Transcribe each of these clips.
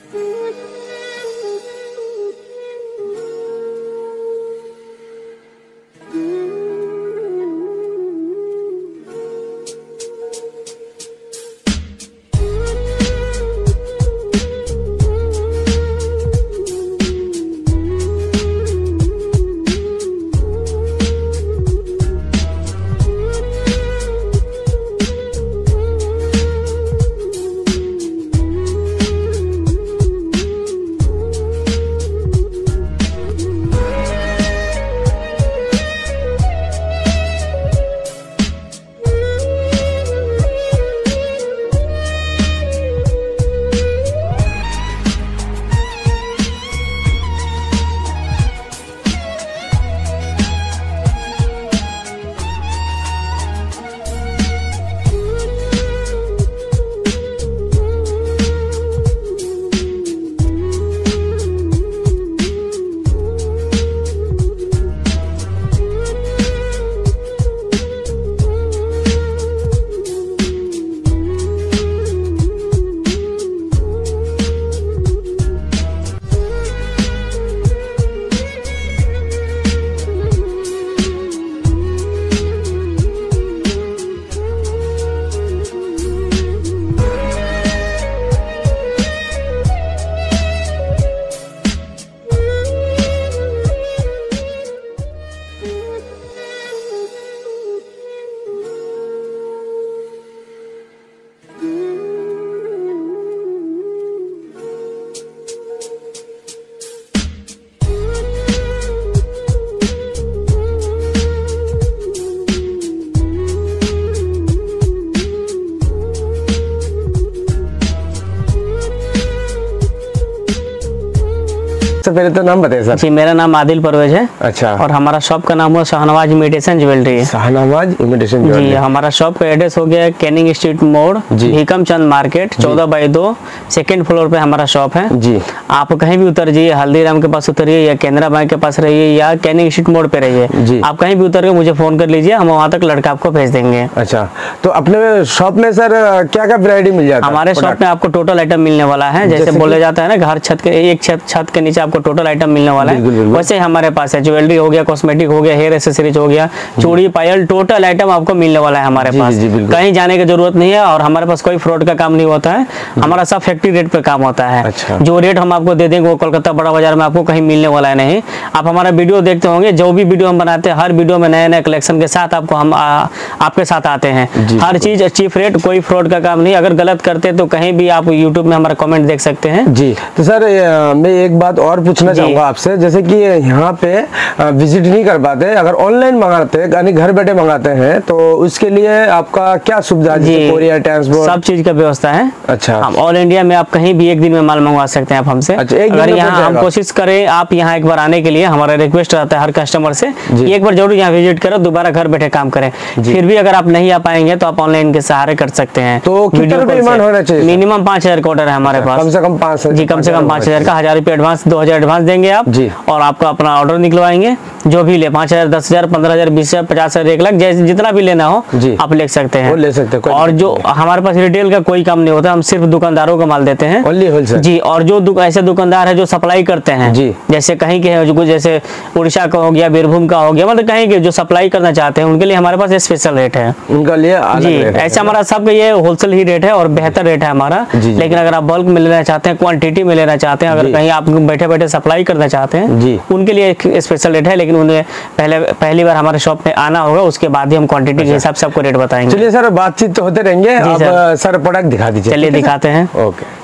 सबसे पहले तो नाम बताइए सर। जी, मेरा नाम आदिल परवेज है। अच्छा। और हमारा शॉप का नाम हुआ शाहनवाज इमिटेशन ज्वेलरी है। Shahnawaz imitation jewellery. जी, हमारा शॉप का एड्रेस हो गया कैनिंग स्ट्रीट मोड़, Bhikam Chand market, 14/2, second floor पे हमारा शॉप है। जी, आप कहीं भी उतर जाइए, हल्दीराम के पास उतरिए या केनरा बैंक के पास रहिए या कैनिंग स्ट्रीट मोड़ पे रहिए, आप कहीं भी उतर के मुझे फोन कर लीजिए, हम वहाँ तक लड़का आपको भेज देंगे। अच्छा, तो अपने शॉप में सर क्या क्या वैरायटी मिल जाता है? हमारे शॉप में आपको टोटल आइटम मिलने वाला है, जैसे बोला जाता है ना, घर छत के एक छत के नीचे आपको टोटल आइटम मिलने वाला है, वैसे हमारे पास है। ज्वेलरी हो गया, कॉस्मेटिक हो गया, हेयर एक्सेसरीज हो गया, चूड़ी पायल, टोटल आइटम आपको मिलने वाला है हमारे पास। कहीं जाने की जरूरत नहीं है और हमारे पास कोई फ्रॉड का काम नहीं होता है, हमारा सब फैक्ट्री रेट पे काम होता है। अच्छा। जो रेट हम आपको दे देंगे वो कोलकाता बड़ा बाजार में आपको कहीं मिलने वाला है नहीं। आप हमारा वीडियो देखते होंगे, जो भी वीडियो हम बनाते हैं हर वीडियो में नए नए कलेक्शन के साथ आपको हम आपके साथ आते हैं। हर चीज चीप रेट, कोई फ्रॉड का काम नहीं। अगर गलत करते तो कहीं भी आप यूट्यूब में हमारा कमेंट देख सकते हैं। जी, तो सर मैं एक बात और पूछना चाहूंगा आपसे, जैसे कि यहाँ पे विजिट नहीं कर पाते, अगर ऑनलाइन मंगाते हैं यानी घर बैठे मंगाते हैं तो उसके लिए आपका क्या सुविधा है? कोरियर, ट्रांसपोर्ट, सब चीज का व्यवस्था है। अच्छा। हम ऑल इंडिया में आप कहीं भी एक दिन में माल मंगवा सकते हैं आप हमसे। अच्छा, अगर यहाँ हम कोशिश करें आप यहाँ एक बार आने के लिए, हमारा रिक्वेस्ट रहता है हर कस्टमर से, एक बार जरूर यहाँ विजिट करो, दोबारा घर बैठे काम करें। फिर भी अगर आप नहीं आ पाएंगे तो आप ऑनलाइन के सहारे कर सकते हैं। तो कितना पेमेंट होना चाहिए? मिनिमम 5,000 का ऑर्डर है हमारे पास। कम से कम 5,000? जी, कम से कम 5,000 का, 1,000 रुपये एडवांस, 2,000 एडवांस देंगे आप और आपका अपना ऑर्डर निकलवाएंगे। जो भी ले, 5,000, 10,000, 15,000, 20,000, 50,000, 1,00,000, जैसे जितना भी लेना हो आप ले सकते हैं। ले सकते हैं। और जो हमारे पास रिटेल का कोई काम नहीं होता, हम सिर्फ दुकानदारों का माल देते हैं। Only wholesale? जी। और जो ऐसे दुकानदार है जो सप्लाई करते हैं, जैसे कहीं के है, जैसे उड़ीसा का हो गया, बीरभूम का हो गया, मतलब कहीं के जो सप्लाई करना चाहते हैं उनके लिए हमारे पास स्पेशल रेट है। उनका लिए अलग रेट है। ऐसा हमारा सबका ये होलसेल ही रेट है और बेहतर रेट है हमारा। लेकिन अगर आप बल्क में लेना चाहते हैं, क्वांटिटी में लेना चाहते हैं, अगर कहीं आप बैठे बैठे सप्लाई करना चाहते हैं, उनके लिए एक स्पेशल रेट है। लेकिन उन्हें पहली बार हमारे शॉप में आना होगा, उसके बाद ही हम क्वांटिटी के हिसाब से आपको रेट बताएंगे। चलिए सर, बातचीत तो होते रहेंगे, अब सर प्रोडक्ट दिखा दीजिए। चलिए दिखाते हैं। ओके,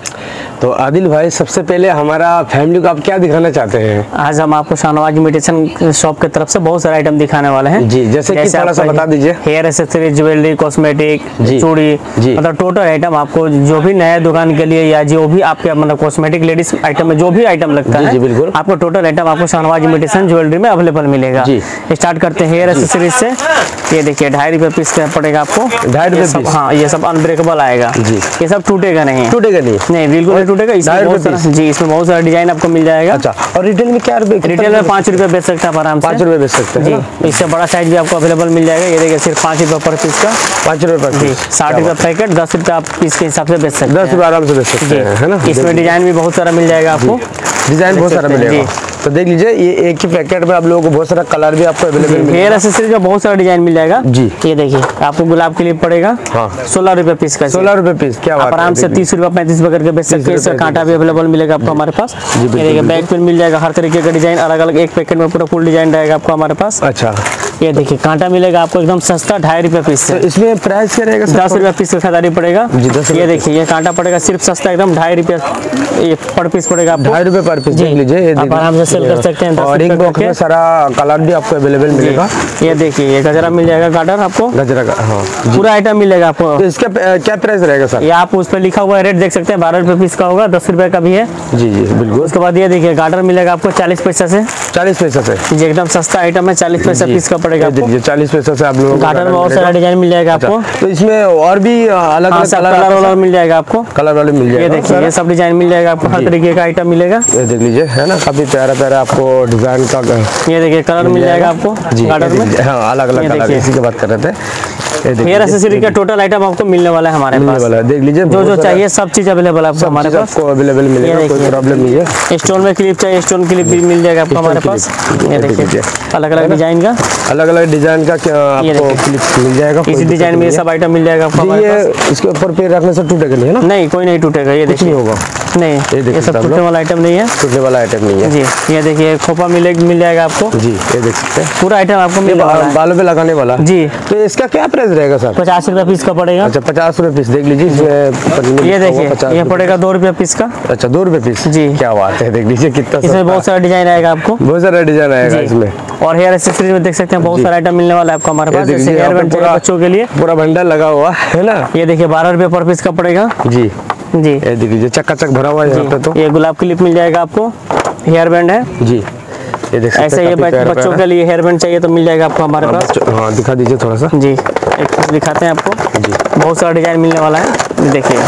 तो आदिल भाई सबसे पहले हमारा फैमिली को आप क्या दिखाना चाहते हैं? आज हम आपको शाहनवाज इमिटेशन शॉप की तरफ से बहुत सारे आइटम दिखाने वाले हैं। जी, जैसे कि थोड़ा सा बता दीजिए। हेयर एक्सेसरीज, ज्वेलरी, कॉस्मेटिक, चूड़ी, मतलब टोटल आइटम आपको जो भी नया दुकान के लिए या जो भी आपके मतलब कॉस्मेटिक लेडीज आइटम में जो भी आइटम लगता है, बिल्कुल आपको टोटल आइटम आपको शाहनवाज इमिटेशन ज्वेलरी में अवेलेबल मिलेगा। स्टार्ट करते हैं हेयर एक्सेसरीज से। ये देखिए 2.5 रुपये पीस पड़ेगा आपको। 2.5 रुपये? हाँ, ये सब अनब्रेकेबल आएगा। ये सब टूटेगा नहीं। टूटेगा नहीं? नहीं, बिल्कुल टूटेगा। इसमें बहुत सारा, जी इसमें बहुत सारा डिजाइन आपको मिल जाएगा। अच्छा, और रिटेल में क्या रुपए? रिटेल में 5 रुपये बेच सकते हैं आप आराम से। 5 रुपए बेच सकते हैं जी। इससे बड़ा साइज भी आपको अवेलेबल मिल जाएगा। ये देखिए सिर्फ 5 रुपये पर पीस का। 5 रुपए पर जी, 60 रुपये पैकेट, 10 रुपये आप पीस के हिसाब से बेच सकते हैं। 10 रुपए आराम से बेच सकते हैं, है ना। इसमें डिजाइन भी बहुत सारा मिल जाएगा आपको, डिजाइन बहुत सारा मिलेगा। तो देख लीजिए, ये एक ही पैकेट में आप लोगों को बहुत सारा कलर भी आपको अवेलेबल मिलेगा। हेयर एक्सेसरीज का बहुत सारा डिजाइन मिल जाएगा जी। ये देखिए आपको गुलाब क्लिप पड़ेगा 16 रुपये पीस का। 16 रुपए पीस, क्या बात है। आराम से 30 रुपये 35 रुपये करके बेच सकते हैं। इसका कांटा भी अवेलेबल मिलेगा आपको हमारे पास। ये देखिए बैक पे मिल जाएगा हर तरीके का डिजाइन, अलग अलग एक पैकेट में पूरा फुल डिजाइन रहेगा आपको हमारे पास। अच्छा, ये देखिए कांटा मिलेगा आपको एकदम सस्ता 2.5 रुपये पीस से। तो इसमें प्राइस क्या रहेगा? 10 रुपये पीस का खरीदारी पड़ेगा। ये देखिए ये कांटा पड़ेगा सिर्फ सस्ता एकदम 2.5 रुपये पर पीस पड़ेगा आपको। 2.5 रुपए पर पीस, देख लीजिए। आप आराम से सेल कर सकते हैं। और एक बॉक्स में सारा कलर भी आपको अवेलेबल मिलेगा। ये देखिए ये गजरा मिल जाएगा गार्डर आपको, गजरा का, हाँ पूरा आइटम मिलेगा आपको। तो इसका क्या प्राइस रहेगा सर? ये आप उस पर लिखा हुआ है रेट देख सकते हैं, 12 रुपये पीस का होगा, 10 रुपये का भी है। जी जी बिल्कुल। उसके बाद ये देखिए गार्डर मिलेगा आपको 40 पैसे से। 40 पैसे से जी एकदम सस्ता आइटम है, 40 पैसे पीस का पड़ेगा आपको। 40 पैसे से आप लोगों को गार्डर में बहुत सारा डिजाइन मिल जाएगा आपको। तो इसमें और भी अलग अलग कलर वाला मिल जाएगा आपको, कलर वाले मिल जाएगा। ये देखिए ये सब डिजाइन मिल जाएगा आपको, हर तरीके का आइटम मिलेगा। ये देख लीजिए, है ना, काफी प्यारा प्यारा आपको डिजाइन का। ये देखिए कलर मिल जाएगा आपको गार्डर में। हाँ, अलग अलग कलर, इसी की बात कर रहे थे। हेयर एक्सेसरी का टोटल आइटम आपको मिलने वाला है हमारे पास। देख लीजिए, जो चाहिए सब चीज अवेलेबल आपको हमारे पास, आपको अवेलेबल मिलेगा, कोई प्रॉब्लम नहीं है। स्टोन में क्लिप चाहिए, स्टोन क्लिप भी मिल जाएगा आपको हमारे पास। ये देखिए अलग अलग डिजाइन का, अलग अलग डिजाइन का आपको क्लिप मिल जाएगा। इसी डिजाइन में ये सब आइटम मिल जाएगा आपको हमारे पास। इसके ऊपर पैर रखने से टूटेगा नहीं, है ना? नहीं, कोई नहीं टूटेगा। ये देखिए होगा नहीं, ये सब टूटने वाला आइटम नहीं है, टूटने वाला आइटम नहीं है। जी ये देखिए खोपा मिल जाएगा आपको। जी ये देख सकते हैं, पूरा आइटम आपको मिल जाएगा बालों पे लगाने वाला। जी। तो इसका क्या प्राइस रहेगा सर? 50 रुपये पीस का पड़ेगा। अच्छा, 50 रुपए पीस। देख लीजिए इसमें, ये देखिए ये पड़ेगा 2 रुपये पीस का। अच्छा, 2 रुपए पीस। जी क्या बात है, देख लीजिए कितना। इसमें बहुत सारा डिजाइन आएगा आपको, बहुत सारा डिजाइन आएगा इसमें। और हेयर एक्सेसरीज में देख सकते हैं बहुत सारा आइटम मिलने वाला है आपको हमारे पास। जैसे हेयर बैंड चाहिए बच्चों के लिए, पूरा बंडल लगा हुआ है ना। ये देखिए 12 रुपये पर पीस का पड़ेगा। जी जी ये देख लीजिए, चकाचक भरा हुआ है यहाँ पे। तो ये गुलाब क्लिप मिल जाएगा आपको, हेयर बैंड है जी, ये देख सकते हैं। ऐसे ये बच्चों के लिए हेयर बैंड चाहिए तो मिल जाएगा आपको हमारे पास। हाँ दिखा दीजिए थोड़ा सा। जी एक पीस दिखाते हैं आपको। जी बहुत सारा डिजाइन मिलने वाला है, देखिए।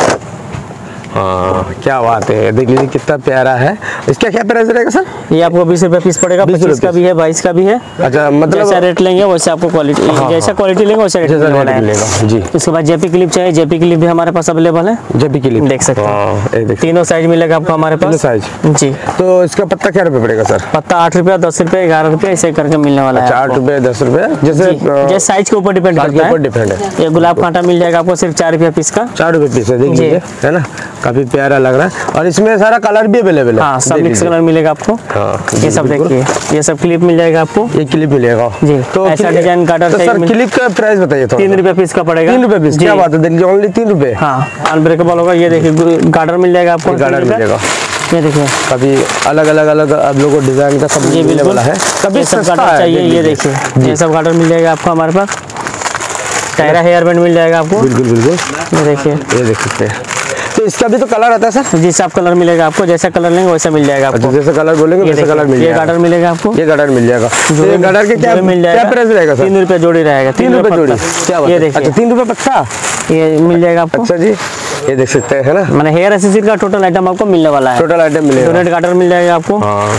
हाँ क्या बात है, देख लीजिए कितना प्यारा है। इसका क्या प्राइस रहेगा सर? ये आपको 20 रुपये पीस पड़ेगा। 25 का भी है, 22 का भी है। अच्छा, मतलब जैसा रेट लेंगे वैसे आपको क्वालिटी, जैसा क्वालिटी लेंगे वैसा रेट मिलेगा जी। उसके बाद जेपी क्लिप चाहिए, जेपी क्लिप भी हमारे पास अवेलेबल है। जेपी क्लिप देख सकते हैं, तीनों साइज मिलेगा आपको हमारे पास। साइज जी। तो इसका पत्ता क्या रुपए पड़ेगा सर? पत्ता 8 रुपया, 10 रुपये, 11 रुपये ऐसे करके मिलने वाला है। 8 रुपए 10 रुपए, जैसे साइज के ऊपर डिपेंड करता है। डिपेंड है। ये गुलाब कांटा मिल जाएगा आपको सिर्फ 4 रुपये पीस का। 4 रुपए पीस है, देख लीजिए, है ना, काफी प्यारा लग रहा है। और इसमें सारा कलर भी अवेलेबल है। हाँ, सब मिक्स कलर मिलेगा आपको। हाँ, ये सब देखिए, ये सब क्लिप मिल जाएगा आपको। ये क्लिप मिलेगा जी। तो ऐसा डिजाइन काटर सर, क्लिप का प्राइस बताइए थोड़ा। 3 रुपये पीस का पड़ेगा। 3 रुपए पीस, क्या बात है, देखिए ओनली 3 रुपए। हाँ, अनब्रेकेबल होगा। ये देखिए गार्डर मिल जाएगा आपको, गार्डर मिलेगा। ये देखिए कभी अलग अलग आप लोगों को डिजाइन का सब मिलने वाला है। कभी सब गार्डर चाहिए, ये देखिए ये सब गार्डर मिल जाएगा आपको हमारे पास। टायरा हेयर बैंड मिल जाएगा आपको। बिल्कुल बिल्कुल, ये देखिए, ये देख सकते हैं। तो इसका भी तो कलर आता है सर? जी, सब कलर मिलेगा आपको, जैसा कलर लेंगे वैसा मिल जाएगा आपको। जैसा कलर बोलेंगे वैसा कलर मिल जाएगा। ये गार्डर मिलेगा आपको, ये गार्डर मिल जाएगा। तो ये गार्डर के क्या मिल जाएगा, क्या प्राइस रहेगा सर? 3 रुपये जोड़ी रहेगा। 3 रुपए जोड़ी, क्या बात ये है। देखिए, अच्छा, 3 रुपए पत्ता ये मिल जाएगा आपको। अच्छा जी, ये देख सकते हैं, है ना। मैंने हेयर एक्सेसरी का टोटल आइटम आपको मिलने वाला है। टोटल आइटम मिलेगा, डोनेट गार्डर मिल जाएगा आपको।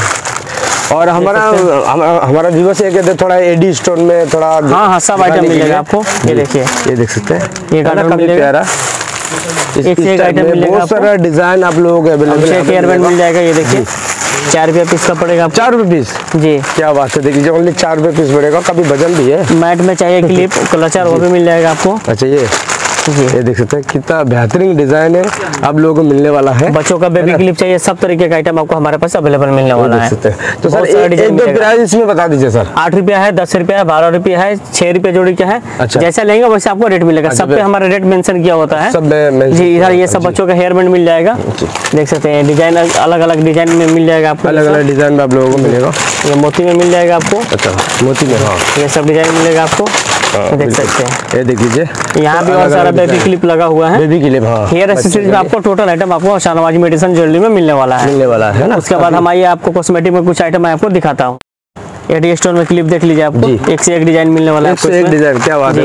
और हमारा व्यूअर्स ये कहते हैं थोड़ा एडी स्टोन में थोड़ा। हाँ, सब आइटम मिलेगा आपको। ये देखिए, ये देख सकते हैं, ये गार्डर मिलेगा प्यारा। एक से एक आइटम मिलेगा, बहुत सारा डिजाइन आप लोगों को अवेलेबल है। हेयर बैंड मिल जाएगा, ये देखिए 4 रुपये पीस का पड़ेगा। 4 रुपए पीस, जी क्या बात है, देख लीजिए ओनली 4 रुपए पीस पड़ेगा। कभी वजन भी है। मैट में चाहिए क्लिप क्लचर, वो भी मिल जाएगा आपको। अच्छा, ये देख सकते हैं कितना बेहतरीन डिजाइन है आप लोगों को मिलने वाला है। बच्चों का बेबी क्लिप चाहिए, सब तरीके का आइटम आपको हमारे पास अवेलेबल मिलने वाला है। तो सर एक दो प्राइस इसमें बता दीजिए सर। 8 रुपया है, 10 रुपया, 12 रुपया है, 6 रुपये जोड़ी का है। अच्छा। जैसा लेंगे वैसे आपको रेट मिलेगा। सब पे हमारा रेट मेंशन किया होता है। सब में जी, इधर ये सब बच्चों का हेयर बैंड मिल जाएगा, देख सकते हैं। डिजाइन अलग अलग डिजाइन में मिल जाएगा आपको, अलग अलग डिजाइन में आप लोगों को मिलेगा। ये मोती में मिल जाएगा आपको। अच्छा, मोती में, हाँ, ये सब डिजाइन मिलेगा आपको, देख सकते हैं। ये देख लीजिए, यहाँ भी और सारा बेबी क्लिप लगा हुआ है। बेबी क्लिप, हाँ। हेयर एक्सेसरीज में आपको टोटल आइटम आपको शाहनवाज मेडिसिन ज्वेलरी में मिलने वाला है ना। उसके बाद हम आइए आपको कॉस्मेटिक में कुछ आइटम मैं आपको दिखाता हूँ। एडी स्टोन में क्लिप देख लीजिए, आपको एक से एक डिजाइन मिलने वाला है। एक डिजाइन, क्या बात है।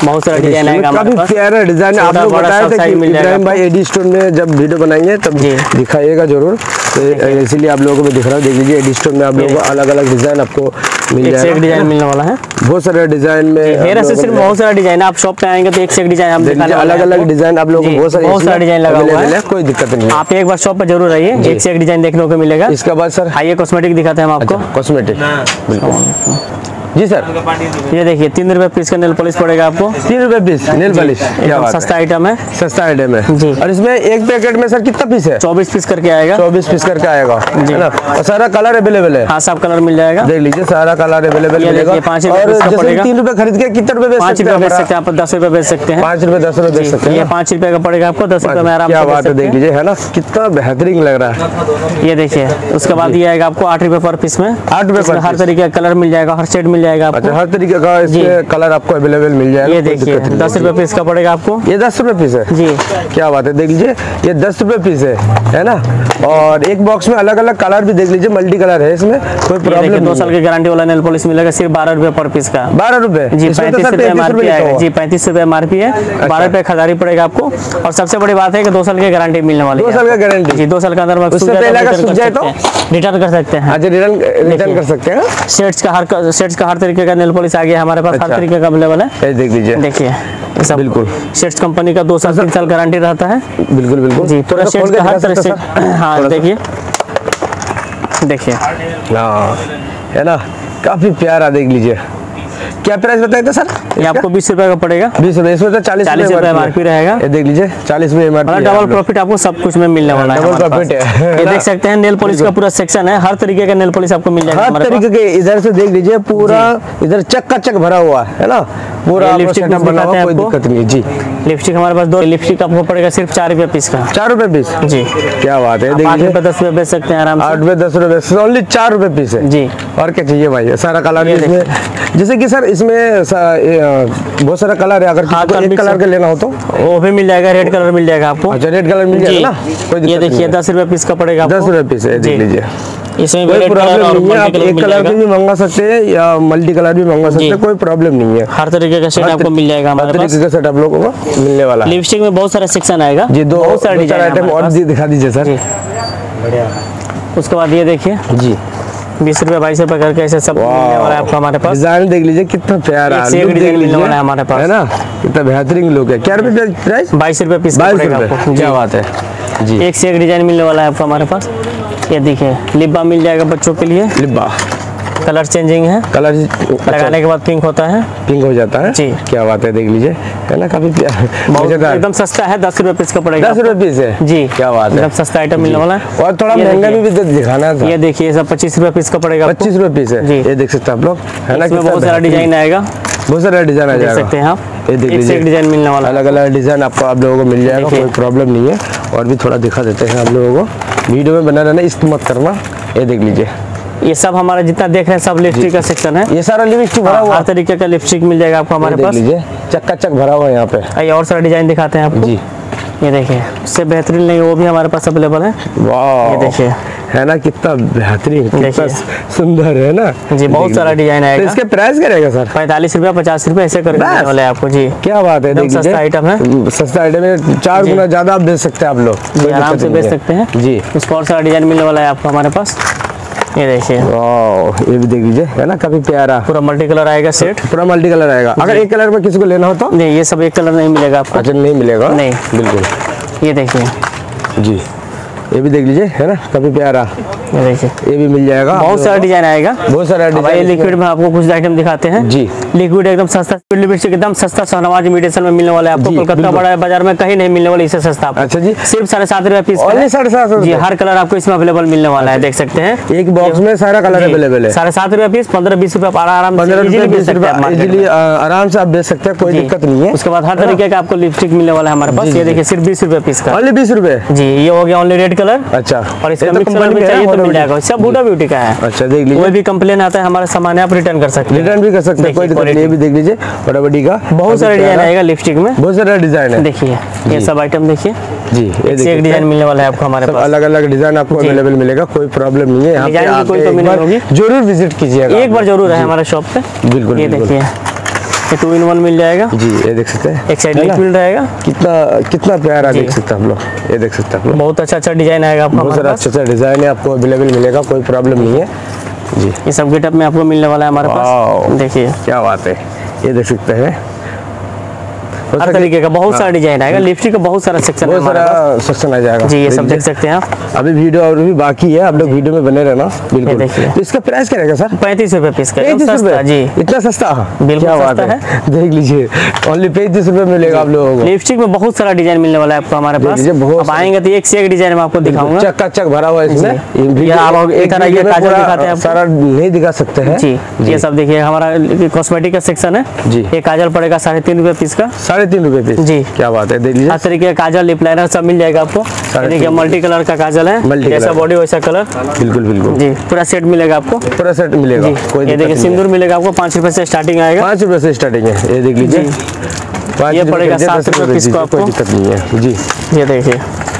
बहुत सारा डिजाइन आएगा हमारे काफी पास। प्यारा डिजाइन आप लोग बताए थे कि इब्राहिम भाई एडी स्टोर में जब वीडियो बनाएंगे तब दिखाइएगा जरूर, तो इसीलिए आप लोगों को मैं दिख रहा हूँ। देख लीजिए एडी स्टोर में आप लोगों को अलग अलग डिजाइन आपको मिल जाएगा, एक डिजाइन मिलने वाला है। बहुत सारे डिजाइन में हेयर एक्सेसरी में बहुत सारा डिजाइन है। आप शॉप पे आएंगे तो एक से एक डिजाइन हम दिखाने वाले हैं। अलग अलग डिजाइन आप लोगों को बहुत सारा डिजाइन लगा हुआ है, कोई दिक्कत नहीं है। आप एक बार शॉप पे जरूर आइए, एक से एक डिजाइन देखने को मिलेगा। इसके बाद सर आइए कॉस्मेटिक दिखाते हैं हम आपको। कॉस्मेटिक बिल्कुल जी सर। ये देखिए 3 रुपए पीस का नेल पॉलिश पड़ेगा आपको। 3 रुपए पीस नेल पॉलिश, क्या बात है, सस्ता आइटम है, सस्ता आइटम है जी। और इसमें एक पैकेट में सर कितना पीस है? 24 पीस करके आएगा। 24 पीस करके आएगा, है ना। और सारा कलर अवेलेबल है? हाँ सब कलर मिल जाएगा। देख लीजिए सारा कलर अवेलेबल मिलेगा। 5 और रुपए जैसे पड़ेगा। 3 रुपए खरीद के कितने रुपए बेच सकते हैं? 5 रुपए बेच सकते हैं आप, 10 रुपए बेच सकते हैं। 5 रुपए 10 रुपए बेच सकते हैं। ये 5 रुपए का पड़ेगा आपको, 10 रुपए में आराम से। क्या बात है, देख लीजिए है ना कितना बेहतरीन लग रहा है। ये देखिए उसके बाद ये आएगा आपको 8 रुपए पर पीस में। 8 रुपए पर हर तरीके का कलर मिल जाएगा, हर शेड मिल जाएगा आपको। अच्छा, हर तरीके का इसके कलर आपको अवेलेबल मिल जाएगा। ये देखिए 10 रुपए पीस का पड़ेगा आपको। ये 10 रुपए पीस है जी, क्या बात है। देख लीजिए ये 10 रुपए पीस है ना। और एक बॉक्स में अलग अलग कलर भी देख लीजिए, मल्टी कलर है इसमें, कोई प्रॉब्लम 2 साल की गारंटी वाला नेल पॉलिश मिलेगा सिर्फ 12 रुपए पर पीस का। 12 रुपए जी, इसमें तो 35 सर रुपए 35 एमआरपी रुपए आएगा। लिखा जी 35 रुपए एमआरपी है, 12 रुपए खरीदारी पड़ेगा आपको। और सबसे बड़ी बात है कि 2 साल की गारंटी मिलने वाली है। 2 साल का गारंटी जी, 2 साल के अंदर में उससे पहले अगर सूख जाए तो रिटर्न कर सकते हैं। अच्छा, रिटर्न कर सकते हैं। शेड्स का हर तरीके का नेल पॉलिश आ गया हमारे पास, हर तरीके का अवेलेबल है। ये देख लीजिए, देखिए ये सब बिल्कुल शेड्स कंपनी का 2 साल 3 साल गारंटी रहता है। बिल्कुल बिल्कुल जी, पूरा शेड्स का हर तरह से। हाँ देखिए देखिए, हाँ है ना, काफी प्यारा। देख लीजिए क्या प्राइस बताए थे सर? ये आपको 20 रुपए का पड़ेगा। 20 रुपए, इसमें तो 40 रुपए एमआरपी रहेगा। ये देख लीजिए 40 रुपए एमआरपी, डबल प्रॉफिट आपको सब कुछ में मिलने वाला है। डबल प्रॉफिट है। ये देख सकते हैं नेल पॉलिश का पूरा सेक्शन है, हर तरीके का नेल पॉलिश आपको मिल जाएगा हर तरीके के। इधर से देख लीजिए पूरा, इधर चक भरा हुआ है ना, पूरा लिपस्टिक सेटअप बना हुआ, कोई दिक्कत नहीं है जी। लिपस्टिक हमारे पास 2 लिपस्टिक आपको पड़ेगा सिर्फ 4 रुपए पीस का। 4 रुपए पीस जी, क्या बात है। देख 8 लीजिए रुपए 10 रुपए बेच सकते हैं आराम से। 8 रुपए 10 रुपए, ओनली 4 रुपए पीस है जी। और क्या चाहिए भाई, सारा कलर इसमें। जैसे कि सर इसमें बहुत सारा कलर है, अगर किसी को एक कलर का लेना हो तो वो भी मिल जाएगा, रेड कलर मिल जाएगा आपको। अच्छा, रेड कलर मिल जाएगा ना, कोई दिक्कत ये देखिए 10 रुपए पीस का पड़ेगा आपको। 10 रुपए पीस है, देख लीजिए इसमें कोई रेड कलर प्रॉब्लम और नहीं है। आप मल्टी कलर एक मिल कलर के जाएगा। भी मंगा सकते हैं या मल्टी कलर भी मंगा सकते हैं, कोई प्रॉब्लम नहीं है। हर तरीके का शेड आपको मिल जाएगा हमारे हर पास। तरीके का सेट आप लोगों को मिलने वाला है। लिपस्टिक में बहुत सारा सेक्शन आएगा जी, बहुत सारे डिजाइन आइटम और दिखा दीजिए सर। उसके बाद ये देखिए जी 20 रुपए 22 रुपए करके ऐसे सब मिलने वाला है आपको हमारे पास। डिजाइन देख लीजिए कितना प्यारा, एक से एक look डिजाइन देख मिलने लीजिए, वाला है हमारे पास। है ना, कितना बेहतरीन लुक है। क्या रुपए प्राइस? 22 रुपए पीस का 22 पड़ेगा रुपए, आपको। क्या जी। बात है जी। एक से एक डिजाइन मिलने वाला है आपको हमारे पास। ये देखिए लिप बाम मिल जाएगा बच्चों के लिए, लिब्बा कलर चेंजिंग है, कलर लगाने के बाद पिंक होता है, पिंक हो जाता है जी। क्या बात है, देख लीजिए है ना, काफी मजेदार। एकदम सस्ता है, 10 रुपए पीस का पड़ेगा। 10 रुपए पीस है जी, क्या बात है, एकदम सस्ता आइटम मिलने वाला है। और थोड़ा महंगा भी दिखाना था। ये देखिए सब 25 रुपए पीस का पड़ेगा। 25 रुपए पीस है जी। ये देख सकते हैं आप लोग, है ना। इसमें बहुत सारा डिजाइन आएगा, बहुत सारा डिजाइन आ देख जाएगा, सकते हैं आप। ये देख एक से एक लीजिए डिजाइन मिलने वाला है। अलग अलग डिजाइन आपको आप लोगों को मिल जाएगा, कोई प्रॉब्लम नहीं है। और भी थोड़ा दिखा देते हैं आप लोगों को, वीडियो में बना रहना, इस्त मत करना। ये देख लीजिए ये सब हमारा जितना देख रहे हैं सब लिपस्टिक का सेक्शन है। ये सारा लिपस्टिक भरा हुआ हर तरीके का लिपस्टिक मिल जाएगा आपको हमारे देख पास। लीजिए चक भरा हुआ है यहाँ पे। आइए और सारा डिजाइन दिखाते हैं आपको जी। ये देखिए उससे बेहतरीन नहीं वो भी हमारे पास अवेलेबल है। वाह, ये देखिए है ना, कितना बेहतरीन, कितना देखिए। सुंदर है ना जी, बहुत सारा डिजाइन तो आएगा। इसके प्राइस क्या रहेगा सर? 45 रुपया 50 रुपए ऐसे करके देने वाले हैं आपको। जी, क्या बात है, एकदम देख लीजिए सस्ता आइटम है। सस्ता आइटम है, 4 गुना ज्यादा आप बेच सकते हैं आप लोग, जी, कोई आराम दिक्कत से नहीं बेच है। सकते हैं जी। उसको और सारा डिजाइन मिलने वाला है आपको हमारे पास। ये देखिए वाह, ये भी देख लीजिए है ना, काफी प्यारा, पूरा मल्टी कलर आएगा सेट। पूरा मल्टी कलर आएगा। अगर एक कलर में किसी को लेना हो तो? नहीं, ये सब एक कलर नहीं मिलेगा आपको। अच्छा, नहीं मिलेगा, नहीं। बिल्कुल। ये देखिए जी, ये भी देख लीजिए है ना, काफी प्यारा, ये देखिए ये भी मिल जाएगा। बहुत सारा डिजाइन आएगा, बहुत सारा अब ये डिजाइन। लिक्विड में आपको कुछ आइटम दिखाते हैं। जी। लिक्विड एकदम सस्ता, लिपस्टिक एकदम सस्ता शाहनवाज इमिटेशन में मिलने वाला है आपको। जी, कोलकाता बिल्कुल। बड़ा बाजार में कहीं नहीं मिलने वाला इससे सस्ता आपको। अच्छा जी, सिर्फ 7.5 रुपए पीस का ओनली है। 750 जी, हर कलर आपको इसमें अवेलेबल मिलने वाला है, देख सकते हैं। एक बॉक्स में सारा कलर अवेलेबल है। 7.5 रुपए पीस, 15-20 रुपए आराम 15 रुपए इजीली बेच 20 सकते हैं आप रुपए market में। इजीली आराम से आप बेच सकते हैं, कोई जी। दिक्कत नहीं है। उसके बाद हर तरीके का आपको लिपस्टिक मिलने वाला है हमारे पास। जी, ये जी। देखिए सिर्फ 20 रुपए पीस का। ओनली 20 रुपए। जी, ये हो गया ओनली रेड कलर। अच्छा, और इसका ये तो मिक्स कलर कंपनी भी का है, चाहिए तो Huda मिल Beauty। जाएगा। सब हुडा ब्यूटी का है। अच्छा, देख लीजिए, कोई भी कंप्लेन आता है हमारे सामान है आप रिटर्न कर सकते हैं। रिटर्न भी कर सकते हैं, कोई दिक्कत नहीं है। ये भी देख लीजिए बड़ा बड़ी का, बहुत सारे डिजाइन आएगा लिपस्टिक में, बहुत सारा डिजाइन है। देखिए ये सब आइटम देखिए, जी, ये एक से एक डिजाइन मिलने वाला है आपको हमारे पास। अलग अलग डिजाइन आपको अवेलेबल मिलेगा, कोई प्रॉब्लम नहीं है। यहाँ पे डिजाइन की आके कोई एक कमी नहीं बार होगी। जरूर विजिट कीजिएगा, एक बार जरूर है हमारे शॉप पे। बिल्कुल ये बिल्कुल। देखिए ये 2 in 1 मिल जाएगा जी। ये देख सकते हैं, एक साइड लिक्विड रहेगा। कितना प्यारा देख सकते हैं हम लोग। ये देख सकते हैं, बहुत अच्छा डिजाइन आएगा आपको, बहुत सारा अच्छा डिजाइन है, आपको अवेलेबल मिलेगा, कोई प्रॉब्लम नहीं है जी। ये सब गेटअप में आपको मिलने वाला है हमारे पास। देखिए क्या बात है, ये देख सकते हैं, हर तरीके का बहुत सारा डिजाइन आएगा। लिपस्टिक का बहुत सारा सेक्शन है, बहुत सारा सेक्शन आ जाएगा जी। ये सब देख सकते हैं आप। अभी वीडियो और भी बाकी है, आप लोग वीडियो में बने रहना बिल्कुल। देखिए, तो इसका प्राइस क्या रहेगा सर? 35 रुपए पीस का, 35 रुपए जी। इतना सस्ता? बिल्कुल क्या बात सस्ता है, देख लीजिए, ओनली 35 रुपए मिलेगा आप लोगों को। लिपस्टिक में बहुत सारा डिजाइन मिलने वाला है आपको हमारे पास। आप आएंगे तो एक से एक डिजाइन में आपको दिखाऊंगा, चक भरा हुआ है इसमें। आप एक तरह ये काजल दिखाते हैं, सारा नहीं दिखा सकते हैं जी। ये सब देखिए, हमारा कॉस्मेटिक का सेक्शन है जी। ये काजल पड़ेगा 3.5 रुपए पीस का, 3.5 रुपए पीस जी। क्या बात है, देख लीजिए, हर तरीके का काजल, लिप लाइनर सब मिल जाएगा आपको। यानी मल्टी कलर का काजल है, जैसा बॉडी वैसा कलर, बिल्कुल बिल्कुल जी। पूरा सेट मिलेगा आपको, पूरा सेट मिलेगा। ये देखिए, सिंदूर मिलेगा आपको 5 रुपए से स्टार्टिंग आएगा, 5 रुपए से स्टार्टिंग है। ये देख लीजिए, ये पड़ेगा 7 रुपए पीस को आपको, कोई दिक्कत नहीं है जी। ये देखिए,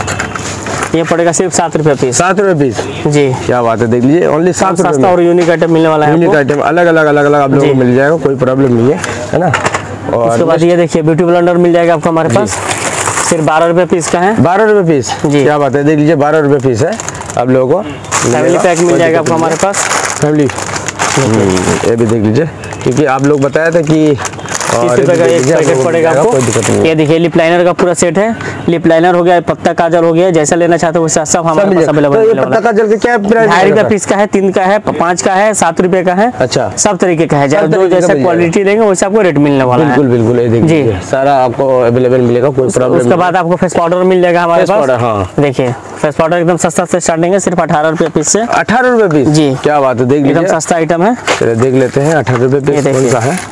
ये पड़ेगा सिर्फ 7 रुपए पीस, 7 रुपए पीस जी। क्या बात है, देख लीजिए, ओनली 7 रुपए सस्ता और यूनिक आइटम मिलने वाला है। यूनिक आइटम अलग अलग आप लोगों को मिल जाएगा, कोई प्रॉब्लम नहीं है ना। और उसके बाद ये देखिए, ब्यूटी ब्लेंडर मिल जाएगा आपको हमारे पास, सिर्फ 12 रुपए पीस का है। 12 रुपए पीस जी। क्या बात है, देख लीजिए, 12 रुपए पीस है आप लोगों को। फैमिली पैक मिल जाएगा आपको हमारे पास, फैमिली। ये भी देख लीजिए, क्योंकि आप लोग बताया था कि 30 रुपए का एक पैकेट पड़ेगा आपको। कोई दिक्कत नहीं है। ये देखिए, लिप लाइनर का पूरा सेट है। लिप लाइनर हो गया, पत्ता काजल हो गया, जैसा लेना चाहते हो वैसा सब हमारे पास अवेलेबल है। पत्ता काजल का क्या प्राइस है? 2.5 रुपए पीस का है, 3 का है, 5 का है, 7 रुपए का है। अच्छा, सब तरीके का है, जो जैसा क्वालिटी लेंगे वैसे आपको रेट मिलने वाला है। बिल्कुल बिल्कुल, ये देखिए, सारा आपको अवेलेबल मिलेगा, कोई प्रॉब्लम नहीं। उसके बाद आपको फेस पाउडर मिल जाएगा हमारे पास। हाँ, देखिए, फेस पाउडर एकदम सस्ता से स्टार्टिंग है, सिर्फ 18 रुपए पीस से। 18 रुपए पीस जी। क्या बात है, देख लीजिए, एकदम सस्ता आइटम है। चलिए देख लेते हैं 18 रुपए पीस कौन सा है।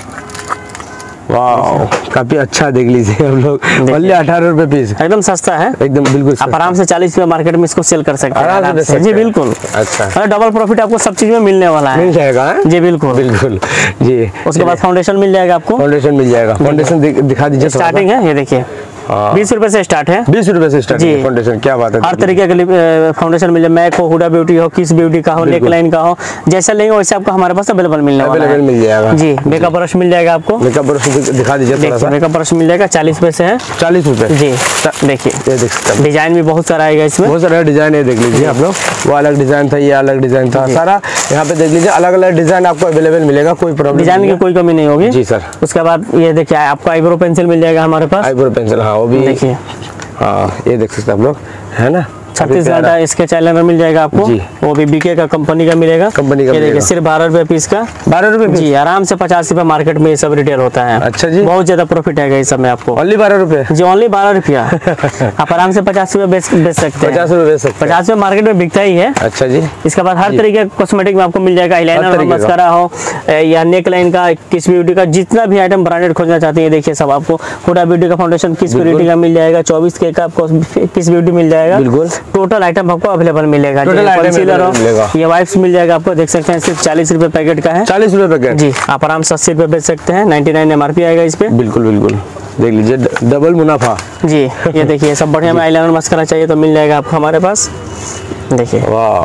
वाह, काफी अच्छा, देख लीजिए हम लोग, ओनली 18 रुपए पीस, एकदम सस्ता है, एकदम बिल्कुल। आप आराम से 40 रुपए मार्केट में इसको सेल कर सकते हैं आराम से। जी बिल्कुल। अच्छा, डबल प्रॉफिट आपको सब चीज में मिलने वाला है, मिल जाएगा जी बिल्कुल बिल्कुल जी। उसके बाद फाउंडेशन मिल जाएगा आपको, फाउंडेशन मिल जाएगा, फाउंडेशन दिखा दीजिए। स्टार्टिंग है, ये देखिए, 20 रुपए से स्टार्ट है, 20 रुपए से स्टार्ट है फाउंडेशन। क्या बात है, हर तरीके का फाउंडेशन मिल जाए, मैक हो, हुडा ब्यूटी हो, किस ब्यूटी का हो, नेक लाइन का हो, जैसा लेंगे वैसे आपको हमारे पास अवेलेबल मिलने वाला है, मिल जाएगा जी। मेकअप ब्रश मिल जाएगा आपको, मेकअप ब्रश दिखा दीजिए थोड़ा सा। मेकअप ब्रश मिल जाएगा 40 रुपए से है, 40 रुपए जी। देखिए, ये देख सकते हैं, डिजाइन भी बहुत सारा आएगा इसमें, बहुत सारा डिजाइन है, देख लीजिए आप लोग। वो अलग डिजाइन था, ये अलग डिजाइन था, सारा यहाँ पे देख लीजिए, अलग अलग डिजाइन आपको अवेलेबल मिलेगा, कोई प्रॉब्लम, डिजाइन की कोई कमी नहीं होगी जी सर। उसके बाद ये देखिए, आपको आईब्रो पेंसिल मिल जाएगा हमारे पास, आईब्रो पेंसिल, हाँ वो भी देखिए, हाँ ये देख सकते हैं आप लोग, है ना। 36 घंटा इसके चाइलर मिल जाएगा आपको, वो भी बीके का कंपनी का मिलेगा, कंपनी का। ये देखिए, सिर्फ 12 रुपए पीस का, 12 रुपए जी। आराम से 50 रुपए मार्केट में ये सब रिटेल होता है। अच्छा जी, बहुत ज्यादा प्रॉफिट है इस समय आपको, ओनली 12 रुपए जी, ओनली 12 रुपया। आप आराम से 50 रुपए बेच सकते हैं, 50 रुपए बेच सकते हैं, 50 रुपए मार्केट में बिकता ही है। अच्छा जी। इसके बाद हर तरीके का कॉस्मेटिक में आपको मिल जाएगा, आईलाइनर हो, मस्कारा हो, या नेक लाइन का, किस ब्यूटी का, जितना भी आइटम ब्रांडेड खोजना चाहते हैं देखिए सब आपको। हुडा ब्यूटी का फाउंडेशन किस ब्यूटी का मिल जाएगा, 24K का आपको किस ब्यूटी मिल जाएगा, बिल्कुल टोटल आइटम आपको अवेलेबल मिलेगा। कंसीलर हो, ये वाइप्स मिल जाएगा आपको, देख सकते हैं, सिर्फ 40 रुपए पैकेट का है, 40 रुपए पैकेट जी। आप आराम से 80 रुपए बेच सकते हैं, 99 MRP आएगा इस पे, बिल्कुल बिल्कुल, देख लीजिए, डबल मुनाफा जी। ये देखिए, सब बढ़िया में आईलाइनर मस्कारा चाहिए तो मिल जाएगा आपको हमारे पास, देखिए,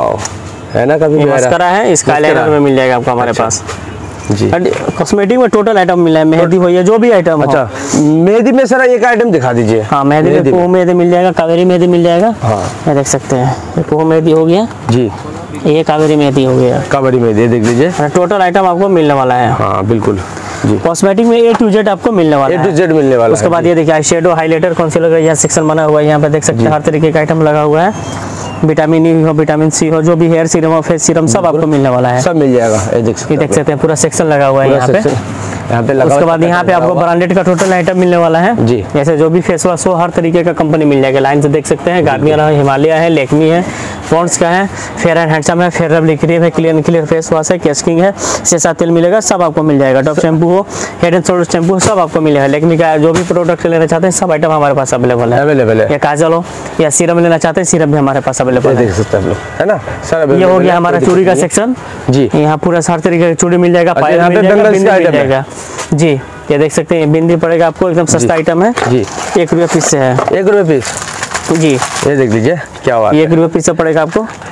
वाह, है ना, काफी मस्कारा है, इसका आईलाइनर में मिल जाएगा आपको हमारे पास जी। कॉस्मेटिक में टोटल आइटम मिला है, मेहंदी हो या जो भी आइटम। अच्छा, मेहंदी में सर एक आइटम दिखा दीजिए। हाँ, मेहंदी में पोह मेहंदी मिल जाएगा, कावेरी मेहंदी मिल जाएगा, हाँ ये देख सकते हैं, ये पोह मेहंदी हो गया जी, ये कावेरी मेहंदी हो गया, कावेरी मेहंदी, देख लीजिए, टोटल आइटम आपको मिलने वाला है। हाँ बिल्कुल जी, कॉस्मेटिक में A to Z आपको मिलने वाला है, A to Z मिलने वाला है। उसके बाद ये देखिए, आई शेडो, हाईलाइटर, कंसीलर का यह सेक्शन बना हुआ है, यहाँ पे देख सकते हैं, हर तरीके का आइटम लगा हुआ है। विटामिन E हो, विटामिन C हो, जो भी हेयर सीरम हो, फेस सीरम, सब आपको मिलने वाला है, सब मिल जाएगा। ये देख सकते हैं, पूरा सेक्शन लगा हुआ है यहाँ पे, यहाँ पे लगा। उसके बाद यहाँ पे आपको ब्रांडेड का टोटल आइटम मिलने वाला है जी, जैसे जो भी फेस वॉश हो, हर तरीके का कंपनी मिल जाएगा, लाइन से देख सकते हैं, गार्नियर है, हिमालय है, लैक्मी है, पॉन्ड्स का है, फेयर एंड हैंडसम है, फेयर लवली क्रीम है, क्लियर फेस वॉश है, कैस्किंग है, सेसा तेल मिलेगा, सब आपको मिल जाएगा। डव शैम्पू हो, हेड एंड शोल्डर शैम्पू, सब आपको मिलेगा। लैक्मी का जो भी प्रोडक्ट लेना चाहते हैं सब आइटम हमारे पास अवेलेबल है। या काजल हो या सीरम लेना चाहते हैं, सीरम भी हमारे पास अवेलेबल है, है ना सर। ये हो गया हमारा चूड़ी का सेक्शन जी, यहाँ पूरा हर तरीके का चूड़ी मिल जाएगा, पायल मिल जाएगा, बिंदी मिल जाएगा जी। ये देख सकते हैं, बिंदी पड़ेगा आपको, एकदम सस्ता आइटम है जी, 1 रुपया पीस से है, 1 रुपये पीस जी। ये देख लीजिए, क्या बात है, 1 रुपये पीस से पड़ेगा आपको,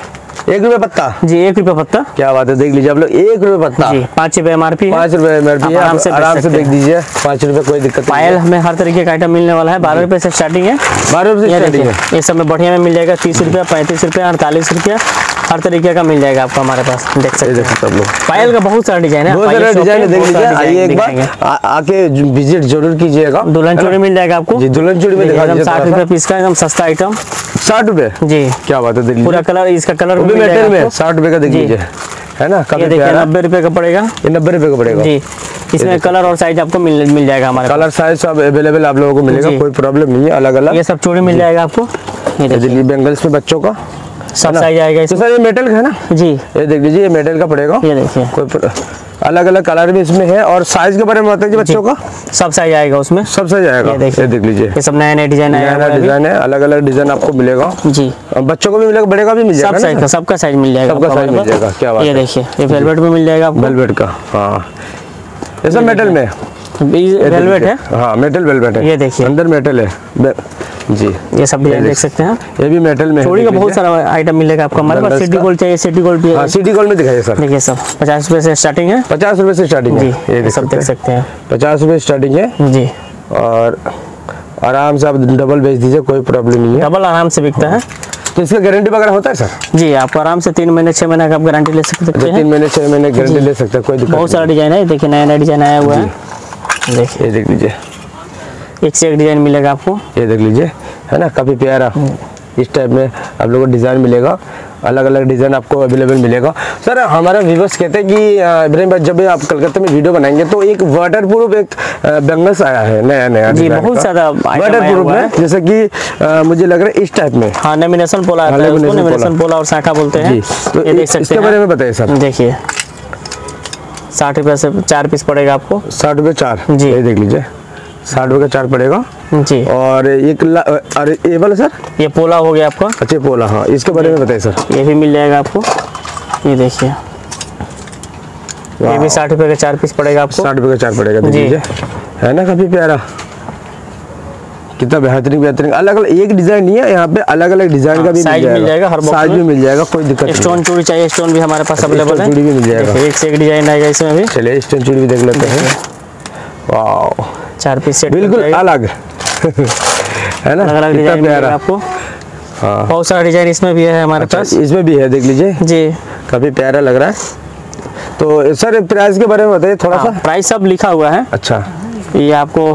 1 रुपये पत्ता जी, 1 रुपये पत्ता। क्या बात है, देख लीजिए आप लोग, 1 रुपये पत्ता जी, 5 रुपये MRP है। 5 रुपये MRP है, आराम से देख दीजिए, 5 रुपये, कोई दिक्कत नहीं। पायल हमें हर तरीके का आइटम मिलने वाला है, 12 रुपये से स्टार्टिंग है। 12 रुपये से स्टार्टिंग है। ये सब में बढ़िया में मिल जाएगा, 30 रुपया, 35 रुपया, 48 रुपया, हर तरीके का मिल जाएगा आपको हमारे पास। देख सकते हैं सब लोग, पायल का बहुत सारा डिजाइन है, बहुत सारा डिजाइन है, देख लीजिए। आइए एक बार आके विजिट जरूर कीजिएगा। दुल्हन चूड़ी मिल जाएगा आपको जी, दुल्हन चूड़ी में दिखा दीजिए। 60 रुपये पीस का एकदम सस्ता आइटम, 60 रुपये जी। क्या बात है, पूरा कलर, इसका कलर भी मेटल में 60 रुपये का, देख लीजिए, है ना। ये देखिए 90 रुपये का पड़ेगा, ये 90 रुपये का पड़ेगा जी। इसमें कलर और साइज आपको मिल जाएगा, हमारे कलर साइज सब अवेलेबल आप लोगों को मिलेगा, कोई प्रॉब्लम नहीं है। अलग अलग ये सब चूड़ी मिल जाएगा आपको, ये देखिए बैंगल्स में बच्चों का सब साइज आएगा इसमें। सर ये मेटल का है ना जी, ये देख लीजिए, ये मेटल का पड़ेगा। ये देखिए कोई अलग अलग कलर भी इसमें है, और साइज के बारे में बताइए बच्चों का। सब साइज आएगा उसमें, सब साइज आएगा। ये देख लीजिए, ये सब नया नया डिजाइन आया नया डिजाइन है, अलग अलग डिजाइन आपको मिलेगा जी। बच्चों को भी मिलेगा, बड़े का भी मिल जाएगा, सब साइज का, सबका साइज मिल जाएगा, सबका साइज मिल जाएगा। क्या बात ये है, देखिए ये वेलवेट में मिल जाएगा आपको, वेलवेट का। हाँ, ये सब मेटल में वेलवेट है। हाँ, मेटल वेलवेट है, ये देखिए अंदर मेटल है जी। ये सब डिजाइन देख सकते हैं, ये भी मेटल में है। चूड़ी का बहुत सारा आइटम मिलेगा आपको हमारे पास। सिटी गोल्ड चाहिए, सिटी गोल्ड भी है। सिटी गोल्ड में दिखाइए सर। देखिए सब 50 रुपये से स्टार्टिंग है, 50 रुपये से स्टार्टिंग है, ये सब देख सकते हैं, 50 रुपये स्टार्टिंग है जी। और आराम से आप डबल बेच दीजिए, कोई प्रॉब्लम नहीं है, डबल आराम से बिकता है। तो इसका गारंटी वगैरह होता है सर? जी, आपको आराम से 3 महीने 6 महीने का आप गारंटी ले सकते हैं। 3 महीने 6 महीने गारंटी ले सकते हैं, कोई दिक्कत बहुत सारा डिजाइन है, देखिए नया नया डिजाइन आया हुआ है, देखिए देख लीजिए, एक से एक डिजाइन मिलेगा आपको। ये देख लीजिए, है ना, काफी प्यारा इस टाइप में आप लोगों को डिजाइन मिलेगा, अलग अलग डिजाइन आपको अवेलेबल मिलेगा। सर हमारे व्यूवर्स कहते हैं कि इब्राहिम भाई जब आप कलकत्ता में वीडियो बनाएंगे तो एक वाटर प्रूफ एक बैंगल्स आया है नया नया जी, बहुत ज्यादा वाटर प्रूफ है, जैसे कि मुझे लग रहा है इस टाइप में। हाँ, लेमिनेशन पोला आता है उसको, लेमिनेशन पोला और शाखा बोलते हैं। तो ये देख सकते हैं, इसके बारे में बताइए सर। देखिए 60 रुपये से 4 पीस पड़ेगा आपको, 60 रुपये 4 जी। ये देख लीजिए, 60 रुपये का 4 पड़ेगा जी। और अरे ये वाला सर, ये पोला हो गया आपका। अच्छा पोला, हाँ, इसके बारे में बताइए सर। ये भी मिल जाएगा आपको, ये देखिए, ये भी 60 रुपये का 4 पीस पड़ेगा आपको, 60 रुपये का 4 पड़ेगा, देख लीजिए, है ना, काफी प्यारा, कितना बेहतरीन बेहतरीन। अलग अलग एक डिजाइन नहीं है यहाँ पे, अलग अलग डिजाइन का भी मिल जाएगा, हर साइज भी मिल जाएगा, कोई दिक्कत नहीं। स्टोन चूड़ी चाहिए, स्टोन भी हमारे पास अवेलेबल है, चूड़ी भी मिल जाएगा, एक से एक डिजाइन आएगा इसमें भी। चलिए स्टोन चूड़ी भी देख लेते हैं। वाह, 4 पीस सेट बिल्कुल अलग है ना, अलग अलग डिजाइन मिलेगा आपको। हाँ, बहुत सारा डिजाइन इसमें भी है हमारे पास, इसमें भी है, देख लीजिए जी, काफी प्यारा लग रहा है। तो सर प्राइस के बारे में बताइए थोड़ा सा। प्राइस सब लिखा हुआ है। अच्छा, ये आपको,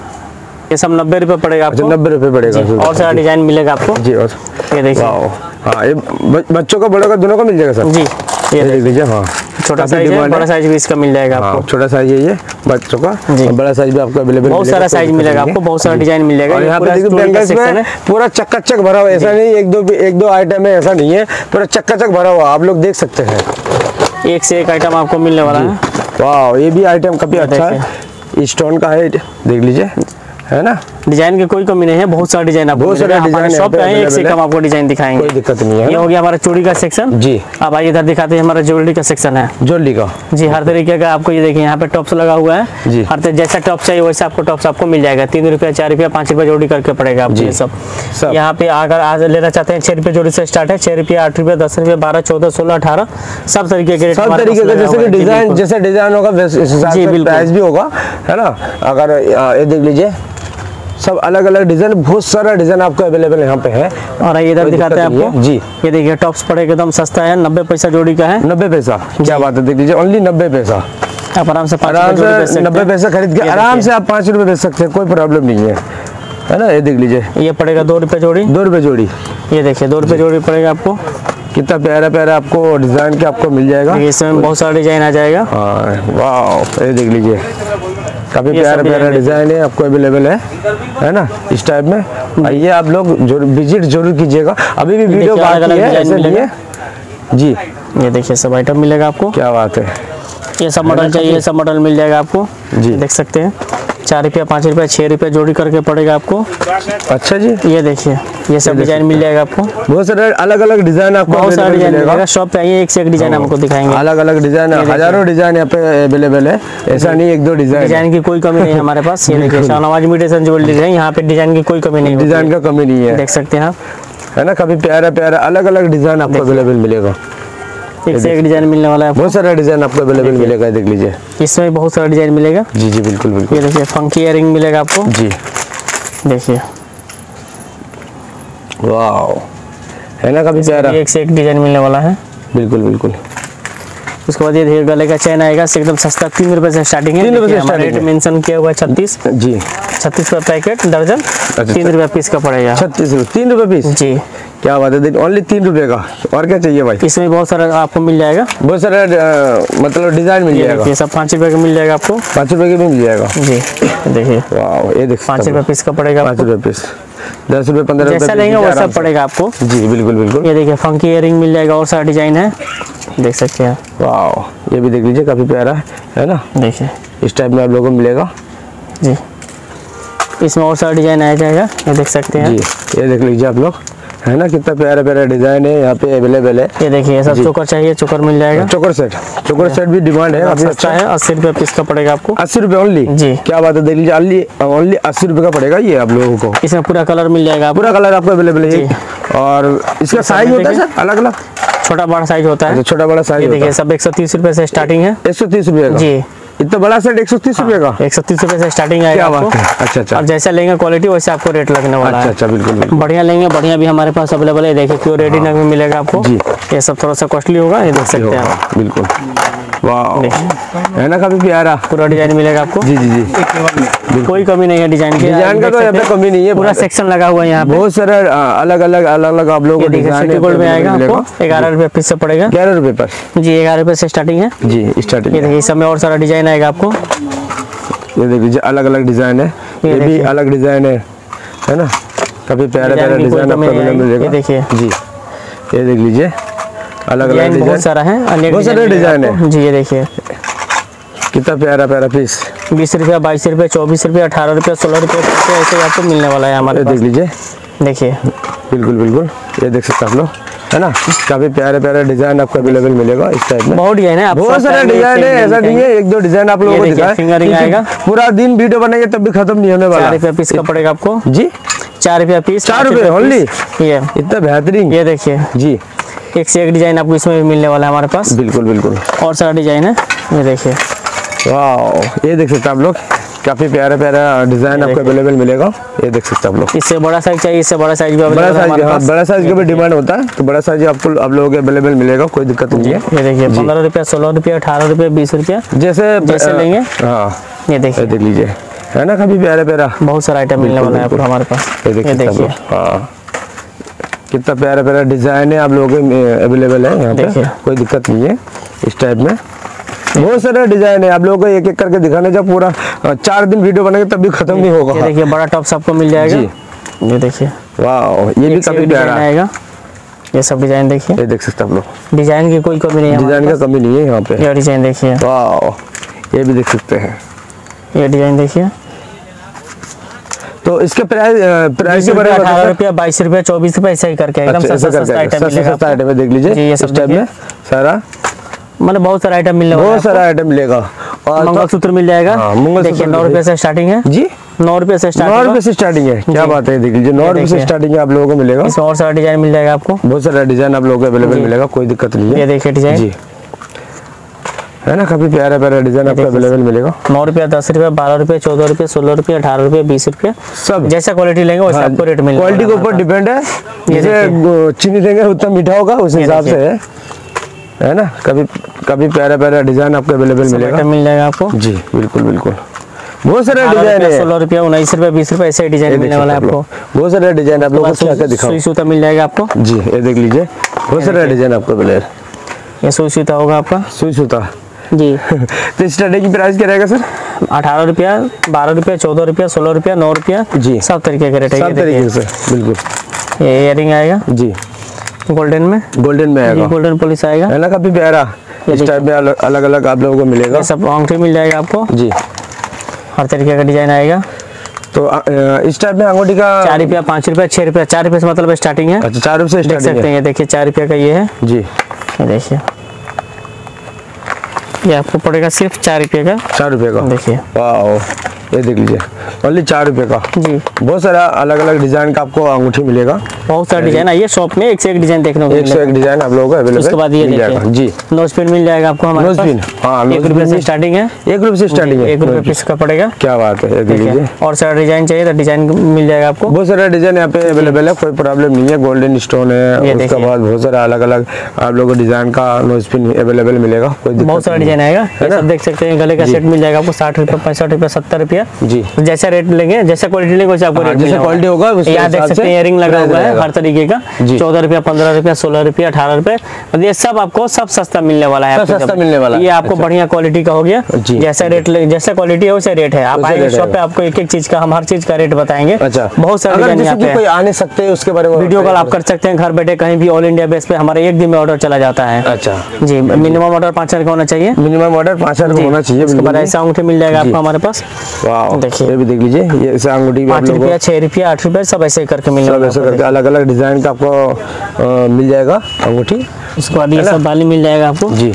ये सब 90 रुपये पड़ेगा आपको। 90 रुपये पड़ेगा, और सारा डिजाइन मिलेगा आपको जी। और ये देखिए, हाँ, ये बच्चों का बड़ों का दोनों का मिल जाएगा सर जी। ये देख लीजिए, हाँ, छोटा साइज है, बड़ा साइज भी इसका मिल जाएगा आपको। छोटा साइज है ये बच्चों का, और बड़ा साइज भी आपको अवेलेबल, बहुत सारा साइज मिलेगा आपको, बहुत सारा डिजाइन मिल जाएगा। और यहाँ पे देखिए बैंगल्स में पूरा चक्का-चक भरा हुआ है, ऐसा नहीं एक दो आइटम है, ऐसा नहीं है, पूरा चक्का-चक भरा हुआ, आप लोग देख सकते हैं, एक से एक आइटम आपको मिलने वाला है। वाह, ये भी आइटम काफी अच्छा है, स्टोन का है, देख लीजिए, है ना, डिजाइन की कोई कमी नहीं है, बहुत सारा डिजाइन आपको, बहुत सारा डिजाइन शॉप पे एक से कम आपको डिजाइन दिखाएंगे, कोई दिक्कत नहीं है। ये हो गया हमारा चूड़ी का सेक्शन जी। अब आइए इधर दिखाते हैं, हमारा ज्वेलरी का सेक्शन है, ज्वेलरी का जी। हर तरीके का आपको, ये देखिए यहाँ पे टॉप्स लगा हुआ है जी, हर जैसा टॉप चाहिए वैसा आपको टॉप्स आपको मिल जाएगा। 3 रुपया 4 रुपया 5 रुपया जोड़ी करके पड़ेगा आपको ये सब। यहाँ पे अगर आज लेना चाहते हैं 6 रुपये जोड़ी से स्टार्ट है, 6 रुपया 8 रुपया 10 रुपया 12 14 16 18 सब तरीके के, सब तरीके का, जैसे कि डिजाइन जैसे डिजाइन होगा वैसे प्राइस भी होगा, है ना। अगर ये देख लीजिए, सब अलग अलग डिजाइन, बहुत सारा डिजाइन आपको अवेलेबल यहाँ पे है। और इधर दिखाते हैं आपको जी, ये देखिए टॉप्स पड़ेगा एकदम सस्ता है, 90 पैसा जोड़ी का है। 90 पैसा, क्या बात है, देख लीजिए, ओनली 90 पैसा। आप आराम से 90 पैसा खरीद के आराम से आप 5 रुपये बेच सकते हैं, कोई प्रॉब्लम नहीं है ना। ये देख लीजिए, ये पड़ेगा 2 रुपये जोड़ी, 2 रुपये जोड़ी, ये देखिए 2 रुपये जोड़ी पड़ेगा आपको। कितना प्यारा प्यारा आपको डिजाइन के आपको मिल जाएगा, इसमें बहुत सारा डिजाइन आ जाएगा। वाह, ये देख लीजिए, काफी प्यारा प्यारा डिजाइन है आपको अवेलेबल है ना, इस टाइप में। आइए आप लोग विजिट जरूर कीजिएगा, अभी भी वीडियो बाकी है, ऐसे नहीं है जी। ये देखिए सब आइटम मिलेगा आपको, क्या बात है, ये सब मॉडल चाहिए, सब मॉडल मिल जाएगा आपको जी। देख सकते हैं 4 रुपया 5 रुपया 6 रुपया जोड़ी करके पड़ेगा आपको। अच्छा जी, ये देखिए, ये सब डिजाइन मिल जाएगा आपको, बहुत सारे अलग अलग डिजाइन आपको, बहुत सारा डिजाइन मिलेगा। शॉप पे आइए, एक से एक डिजाइन हमको दिखाएंगे, अलग अलग डिजाइन, हजारों डिजाइन यहाँ पे अवेलेबल है, ऐसा नहीं एक दो डिजाइन। डिजाइन की कोई कमी नहीं है हमारे पास। ये देखिए शाहनवाज इमिटेशन ज्वेलरी है, यहाँ पे डिजाइन की कोई कमी नहीं है, डिजाइन का कमी नहीं है, देख सकते हैं आप। है ना, काफी प्यारा प्यारा अलग अलग डिजाइन आपको अवेलेबल मिलेगा। एक से एक डिजाइन मिलने वाला है, बहुत सारा डिजाइन आपको अवेलेबल मिलेगा, देख लीजिए। इसमें बहुत सारा डिजाइन मिलेगा। जी जी बिल्कुल बिल्कुल। ये देखिए फंकी इयररिंग मिलेगा आपको जी, देखिए वाह, है ना काफी प्यारा, एक से एक डिजाइन मिलने वाला है। बिल्कुल बिल्कुल। उसके बाद ये देखिए गले का चैन आएगा, एकदम सस्ता, 3 रुपए से स्टार्टिंग है। 3 रुपए से रेट मेंशन किया हुआ है 36 जी, 36 रुपए पैकेट दर्जन, 3 रुपए पीस का पड़ेगा। 36 रुपए, 3 रुपए पीस। जी, क्या बात है, ओनली 3 रुपए का। और क्या चाहिए भाई? इसमें बहुत सारा आपको मिल जाएगा, बहुत सारा मतलब डिजाइन मिल जाएगा। ये सब 5 रुपए का मिल जाएगा आपको, 5 रुपए के भी मिल जाएगा। जी देखिए, वाह, ये देख 5 रुपए पीस का पड़ेगा, 5 रुपए पीस, 10 रुपए 15 रुपए जैसा लेंगे वैसा पड़ेगा आपको। जी बिल्कुल बिल्कुल। ये देखिए फंकी इयररिंग मिल जाएगा, और सारा डिजाइन है, देख सकते हैं। वाह, ये भी देख लीजिए, काफी प्यारा है ना, देखिए इस टाइप में आप लोगों को मिलेगा। जी, इसमें और सारा डिजाइन आ जाएगा, ये देख सकते हैं। जी, ये देख लीजिए आप लोग, है ना, कितना प्यारा प्यारा डिजाइन है यहाँ पे अवेलेबल है। ये देखिए सब चोकर चाहिए, चोकर मिल जाएगा। चोकर सेट भी डिमांड है, काफी अच्छा है। 80 रुपए पीस का पड़ेगा आपको, 80 रुपए ओनली। जी, क्या बात है, देख लीजिए, ओनली 80 रुपए का पड़ेगा ये आप लोगों को। इसमें पूरा कलर मिल जाएगा, पूरा कलर आपको अवेलेबल है। और इसका साइज होता है सर अलग अलग, छोटा बड़ा साइज होता है। छोटा बड़ा साइज देखिए सब 130 रुपए से स्टार्टिंग है। 130 रुपए का जी, इतना बड़ा सेट 130 रुपए का, 130 रुपए से स्टार्टिंग आएगा आपको। अच्छा अच्छा, और जैसा लेंगे क्वालिटी वैसे आपको रेट लगने वाला है। अच्छा बिल्कुल बिल्कुल। बढ़िया लेंगे, बढ़िया भी हमारे पास अवेलेबल है। देखिए प्योर रेडी नग में मिलेगा आपको जी। ये सब थोड़ा सा कॉस्टली होगा, ये देख सकते हैं आप। बिल्कुल, वाह, है ना काफी प्यारा, पूरा डिजाइन मिलेगा आपको। जी जी जी, कोई कमी नहीं है डिजाइन की, डिजाइन का तो यहाँ पे कमी नहीं है। पूरा सेक्शन लगा हुआ है यहाँ पे, बहुत सारे अलग अलग आप लोगों को डिजाइन गोल्ड में आएगा आपको। 11 रुपए पीस से पड़ेगा, 11 रुपए पर। जी 11 रुपए से स्टार्टिंग है। जी स्टार्टिंग। ये देखिए इस समय और सारा डिजाइन आएगा आपको। ये देख लीजिए अलग अलग डिजाइन है, ये भी अलग डिजाइन है ना, काफी प्यारा प्यारा डिजाइन आपको मिलेगा। ये देखिए जी, ये देख लीजिए अलग अलग डिजाइन बहुत सारा है, बहुत सारे डिजाइन है। जी ये देखिए कितना प्यारा प्यारा पीस, 20 रुपया, 22 रुपये, 24 रुपये, 18 रुपये, 16 रुपये, ऐसे आपको मिलने वाला है हमारे पास। देख लीजिए, देखिए बिल्कुल बिल्कुल, ये देख सकते हैं आप लोग, है ना, काफी प्यारे प्यारे डिजाइन आपको अवेलेबल मिलेगा इस टाइप में। बहुत डिजाइन है, बहुत सारे डिजाइन है, ऐसा नहीं है एक दो डिजाइन आप लोगों को दिखाया। फिंगरिंग आएगा, पूरा दिन वीडियो बनाएंगे तब भी खत्म नहीं होने वाला। 4 रुपया पीस का पड़ेगा आपको। जी 4 रुपया पीस, 4 रुपए ओनली, ये इतना बेहतरीन। ये देखिए जी, एक से एक डिजाइन आपको इसमें भी मिलने वाला है हमारे पास। बिल्कुल बिल्कुल, और सारा डिजाइन है, ये देखिए। वाह, ये देख सकते हैं आप लोग, काफी प्यारा प्यारा डिजाइन आपको अवेलेबल मिलेगा। ये देख सकते हैं आप लोग, इससे बड़ा साइज चाहिए, इससे बड़ा साइज भी अवेलेबल है हमारे पास। बड़ा साइज का भी डिमांड होता है, तो बड़ा साइज आपको आप लोगों को अवेलेबल मिलेगा, कोई दिक्कत नहीं है। ये देखिए 15 रुपया, 16 रुपया, 18 रुपया, 20 रुपया, जैसे लेंगे। हाँ, ये देखिए, देख लीजिए, है ना, काफी प्यारा प्यारा, बहुत सारा आइटम मिलने वाला है आपको हमारे पास। ये देखिए, हाँ, कितना प्यारा प्यारा डिजाइन है आप लोगों के अवेलेबल है यहाँ पे, कोई दिक्कत नहीं है। इस टाइप में बहुत सारे डिजाइन है, आप लोगों को एक एक करके दिखाने, जब पूरा 4 दिन वीडियो बनेंगे तब भी खत्म नहीं होगा। ये देखिए बड़ा टॉप आपको मिल जाएगा। ये देखिए, वाह, ये भी काफी प्यारा आएगा। ये सब डिजाइन देखिए, ये देख सकते हैं आप लोग, डिजाइन की कोई कमी नहीं है, डिजाइन का कमी नहीं है यहाँ पे। ये डिजाइन देखिए, वाह, ये भी देख सकते हैं, ये डिजाइन देखिए। तो इसके प्राइस के बारे में 18 रुपया, 22 रुपया, 24 रुपया, ऐसा ही करके एकदम सस्ता आइटम मिलेगा। सस्ता आइटम है, देख लीजिए इस टाइप में सारा, मतलब बहुत सारा आइटम मिलने वाला है, बहुत सारा आइटम मिलेगा। और मंगलसूत्र मिल जाएगा, देखिए 9 रुपए से स्टार्टिंग है। जी 9 रुपए से स्टार्टिंग, 9 रुपए से स्टार्टिंग है, क्या बात है, देख लीजिए 9 रुपए से स्टार्टिंग है आप लोगों को मिलेगा। इसमें और सारा डिजाइन मिल जाएगा आपको, बहुत सारा डिजाइन आप लोगों को अवेलेबल मिलेगा, कोई दिक्कत नहीं है। ये देखिए डिजाइन जी, है ना, काफी प्यारा प्यारा डिजाइन आपको अवेलेबल मिलेगा। 9 रुपया, 10 रुपया, 12 रुपया, 14 रुपया, 16 रुपया, 18 रुपया, 20 रुपया, सब जैसा क्वालिटी लेंगे वैसे आपको रेट मिलेगा। क्वालिटी के ऊपर डिपेंड है, जैसे चीनी देंगे उतना मीठा होगा, उस हिसाब से है ना। कभी प्यारा प्यारा डिजाइन आपको अवेलेबल मिलेगा, मिल जाएगा आपको। जी बिल्कुल बिल्कुल, बहुत सारे डिजाइन है। 16 रुपया, 19 रुपया, 20 रुपया, ऐसे डिजाइन मिलने वाला है आपको। बहुत सारे डिजाइन आप लोगों को दिखाओ। सुई सूता मिल जाएगा आपको। जी, ये देख लीजिए, बहुत सारे डिजाइन आपको मिलेगा। ये सुई सूता होगा आपका, सुई सूता जी। तो स्टार्टिंग की प्राइस क्या रहेगा सर? 18 रुपया, 12 रुपया, 14 रुपया, 16 रुपया, 9 रुपया, जी, सब तरीके के रेट है। सब तरीके से, बिल्कुल। ये इयरिंग आएगा जी, गोल्डन में आएगा, गोल्डन पॉलिश आएगा, है ना, काफी प्यारा। इस टाइप में अलग अलग आप लोगों को मिलेगा। सब अंगूठी मिल जाएगा आपको जी, हर तरीके का डिजाइन आएगा। तो इस टाइप में अंगूठी का 4 रुपया, 5 रुपया, 6 रुपया, 4 रुपये से मतलब स्टार्टिंग है। अच्छा, 4 रुपये से देख सकते हैं, ये देखिए 4 रुपया का ये है जी। ये देखिए, ये आपको पड़ेगा सिर्फ 4 रुपये का। 4 रुपये का, देखिए वाह, ये देख लीजिए ओनली 4 रुपए का जी। बहुत सारा अलग अलग डिजाइन का आपको अंगूठी मिलेगा। बहुत सारा डिजाइन है, ये शॉप में एक से एक डिजाइन देखने को एक से एक डिजाइन आप लोगों को अवेलेबल। उसके बाद ये मिल जाएगा जी। नोज पिन मिल जाएगा आपको हमारे पास। हाँ 1 रुपए से स्टार्टिंग है। 1 रुपए से स्टार्टिंग है। 1 रुपए पीस का पड़ेगा। क्या बात है, ये देख लीजिए। और सारा डिजाइन चाहिए तो डिजाइन मिल जाएगा आपको। बहुत सारा डिजाइन यहाँ पे अवेलेबल है, कोई प्रॉब्लम नहीं है। गोल्डन स्टोन है, उसके बाद बहुत सारा अलग अलग आप लोगों को डिजाइन का नोज पिन अवेलेबल मिलेगा। कोई बहुत सारा डिजाइन आएगा, ये सब देख सकते हैं। गले का सेट मिल जाएगा आपको 60 रुपए, 65 रुपए, 70 रुपए जी। जैसा रेट लेंगे, जैसा क्वालिटी लेंगे वैसे आपको रेट जैसे क्वालिटी होगा यहाँ देख सकते हैं। इयरिंग लगा हुआ है हर तरीके का, 14 रुपया, 15 रुपया, 16 रुपया, 18 रुपए। ये सब आपको सब सस्ता मिलने वाला है। सस्ता मिलने वाला है। ये आपको बढ़िया क्वालिटी का हो गया। जैसा रेट जैसा क्वालिटी है वैसे रेट है। आप आएंगे शॉप पे, आपको एक एक चीज का हम हर चीज का रेट बताएंगे। अच्छा, बहुत सारे डिजाइन यहाँ पे कोई आ नहीं सकते उसके बारे में वीडियो कॉल आप कर सकते हैं घर बैठे कहीं भी। ऑल इंडिया बेस पे हमारे एक दिन में ऑर्डर चला जाता है। अच्छा जी, मिनिमम ऑर्डर 5000 का होना चाहिए। मिनिमम ऑर्डर 5000 का होना चाहिए। उसके बाद ऐसा अंगूठी मिल जाएगा आपको हमारे पास। वाह, देखिए ये भी देख लीजिए। ये ऐसा अंगूठी 5 रुपया, 6 रुपया, 8 रुपया सब ऐसे करके मिल जाएगा। ऐसे करके अलग अलग डिजाइन का आपको मिल जाएगा अंगूठी। उसके बाद ये सब बाली मिल जाएगा आपको जी।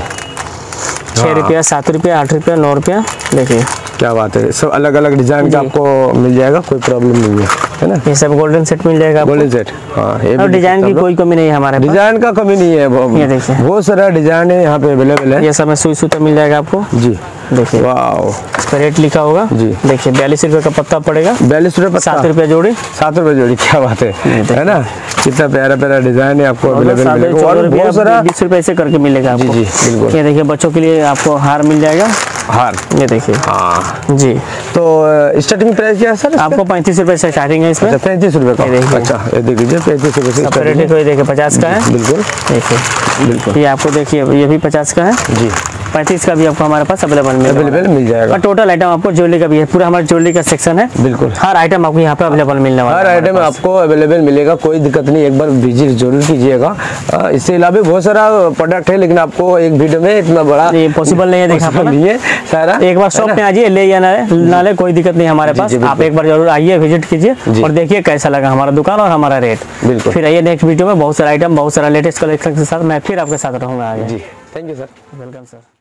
6 रुपया, 7 रुपया, 8 रुपया, 9 रुपया। देखिए क्या बात है, सब अलग अलग डिजाइन का आपको मिल जाएगा, कोई प्रॉब्लम नहीं है ना। ये सब गोल्डन सेट मिल जाएगा, गोल्डन सेट। हाँ, ये और डिजाइन की कोई कमी नहीं है हमारे पास। डिजाइन का कमी नहीं है। ये देखिए बहुत सारा डिजाइन है यहाँ पे अवेलेबल है। ये सब में सुई सूता मिल जाएगा आपको जी। देखिए वाओ, इस पर रेट लिखा होगा जी। देखिए 42 रुपए का पत्ता पड़ेगा। 42 रुपए, 7 रुपए जोड़ी। 7 रुपए जोड़ी, क्या बात है ना। कितना प्यारा प्यारा डिजाइन है आपको अवेलेबल मिलेगा। और बहुत सारा 20 रुपए से करके मिलेगा आपको। जी बिल्कुल। ये देखिए बच्चों के लिए आपको हार मिल जाएगा। हार, ये देखिए। हाँ जी। तो स्टार्टिंग प्राइस क्या है सर? आपको 35 रुपए से स्टार्टिंग है इसमें। 35 रुपए का। अच्छा, ये देख लीजिए 35 रुपए से स्टार्टिंग है। देखिए 50 का है। बिल्कुल देखिए बिल्कुल। ये आपको देखिए ये भी 50 का है जी। 35 का भी आपको हमारे पास अवेलेबल मिल जाएगा। और टोटल आइटम आपको ज्वेलरी का भी है, पूरा हमारा ज्वेलरी का सेक्शन है। बिल्कुल, हर आइटम आपको यहाँ पे अवेलेबल मिलने वाला है। हर आइटम आपको अवेलेबल मिलेगा, कोई दिक्कत नहीं। एक बार विजिट जरूर कीजिएगा। इससे अलावा बहुत सारा प्रोडक्ट है, लेकिन आपको एक वीडियो में इतना बड़ा पॉसिबल नहीं है देखा नहीं है सारा। एक बार शॉप पे आइए, ले या ना ले कोई दिक्कत नहीं हमारे पास। आप एक बार जरूर आइए, विजिट कीजिए और देखिए कैसा लगा हमारा दुकान और हमारा रेट। बिल्कुल। फिर आइए नेक्स्ट वीडियो में बहुत सारा आइटम, बहुत सारा लेटेस्ट कलेक्शन के साथ मैं फिर आपके साथ रहूंगा आगे। जी, thank you sir. Welcome sir.